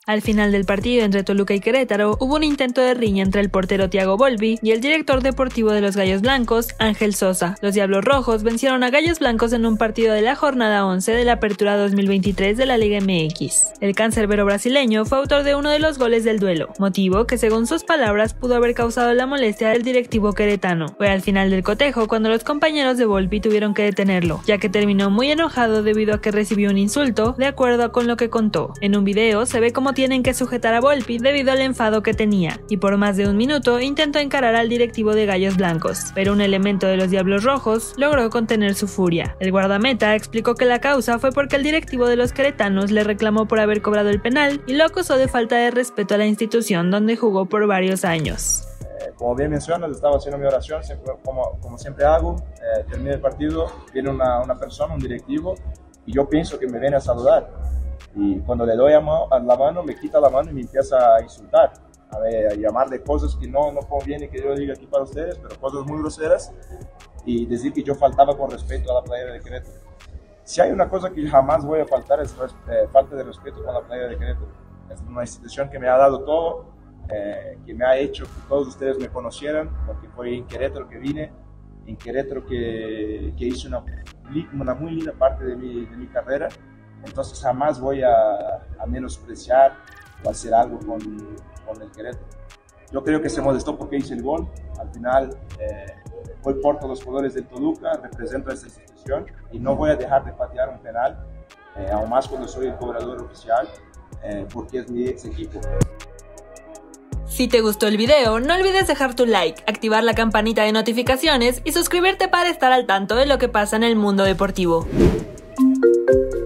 Al final del partido entre Toluca y Querétaro, hubo un intento de riña entre el portero Thiago Volpi y el director deportivo de los Gallos Blancos, Ángel Sosa. Los Diablos Rojos vencieron a Gallos Blancos en un partido de la jornada 11 de la Apertura 2023 de la Liga MX. El cancerbero brasileño fue autor de uno de los goles del duelo, motivo que según sus palabras pudo haber causado la molestia del directivo queretano. Fue al final del cotejo cuando los compañeros de Volpi tuvieron que detenerlo, ya que terminó muy enojado debido a que recibió un insulto, de acuerdo con lo que contó. En un video se ve cómo tienen que sujetar a Volpi debido al enfado que tenía, y por más de un minuto intentó encarar al directivo de Gallos Blancos, pero un elemento de los Diablos Rojos logró contener su furia. El guardameta explicó que la causa fue porque el directivo de los queretanos le reclamó por haber cobrado el penal y lo acusó de falta de respeto a la institución donde jugó por varios años. Como bien mencionas, estaba haciendo mi oración, como siempre hago. Termina el partido, viene una persona, un directivo, y yo pienso que me viene a saludar. Y cuando le doy la mano, me quita la mano y me empieza a insultar, a llamar de cosas que no conviene que yo diga aquí para ustedes, pero cosas muy groseras, y decir que yo faltaba con respeto a la playera de Querétaro. Si hay una cosa que jamás voy a faltar es falta de respeto con la playera de Querétaro. Es una institución que me ha dado todo, que me ha hecho que todos ustedes me conocieran, porque fue en Querétaro que vine, en Querétaro que hice una muy linda parte de mi carrera. Entonces jamás voy a menospreciar o hacer algo con el Querétaro. Yo creo que se molestó porque hice el gol. Al final hoy porto los colores del Toluca, represento a esta institución y no voy a dejar de patear un penal, aún más cuando soy el cobrador oficial, porque es mi ex equipo. Si te gustó el video, no olvides dejar tu like, activar la campanita de notificaciones y suscribirte para estar al tanto de lo que pasa en el mundo deportivo.